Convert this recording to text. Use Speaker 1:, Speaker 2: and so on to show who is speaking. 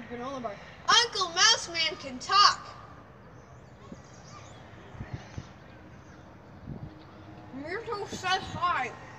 Speaker 1: granola bar.
Speaker 2: Uncle Mouse Man can talk.
Speaker 1: Myrtle said hi.